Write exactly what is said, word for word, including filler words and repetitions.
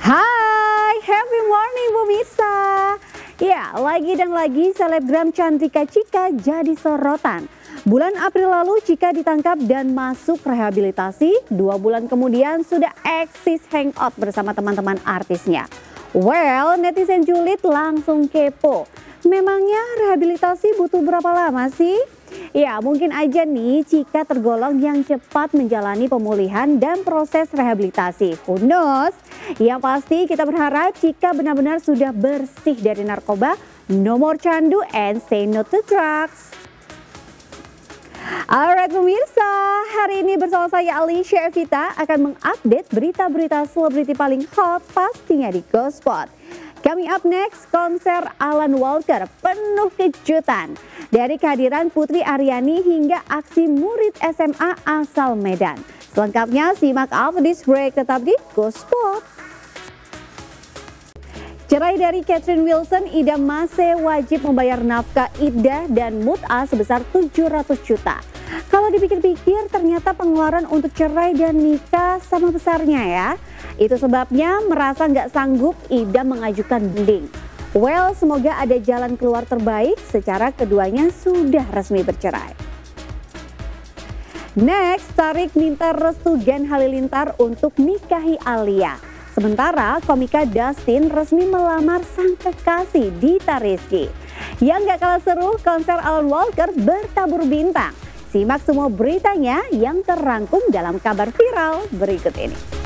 Hai, happy morning pemirsa. Ya, lagi dan lagi selebgram Cantika Chika jadi sorotan. Bulan April lalu Chika ditangkap dan masuk rehabilitasi. Dua bulan kemudian sudah eksis hangout bersama teman-teman artisnya. Well, netizen julid langsung kepo. Memangnya rehabilitasi butuh berapa lama sih? Ya, mungkin aja nih Chika tergolong yang cepat menjalani pemulihan dan proses rehabilitasi. Who knows? Yang pasti kita berharap Chika benar-benar sudah bersih dari narkoba, no more candu, and say no to drugs. Alright pemirsa, hari ini bersama saya Alicia Evita akan mengupdate berita-berita selebriti paling hot pastinya di GoSpot. Coming up next, konser Alan Walker penuh kejutan. Dari kehadiran Putri Aryani hingga aksi murid S M A asal Medan. Selengkapnya simak after this break, tetap di GoSpot. Cerai dari Catherine Wilson, Ida masih wajib membayar nafkah iddah dan mut'ah sebesar tujuh ratus juta. Kalau dipikir-pikir ternyata pengeluaran untuk cerai dan nikah sama besarnya ya. Itu sebabnya merasa nggak sanggup Ida mengajukan banding. Well, semoga ada jalan keluar terbaik secara keduanya sudah resmi bercerai. Next, Tarik minta restu Gen Halilintar untuk nikahi Alia. Sementara komika Dustin resmi melamar sang kekasih Dita Rizky. Yang gak kalah seru, konser Alan Walker bertabur bintang. Simak semua beritanya yang terangkum dalam kabar viral berikut ini.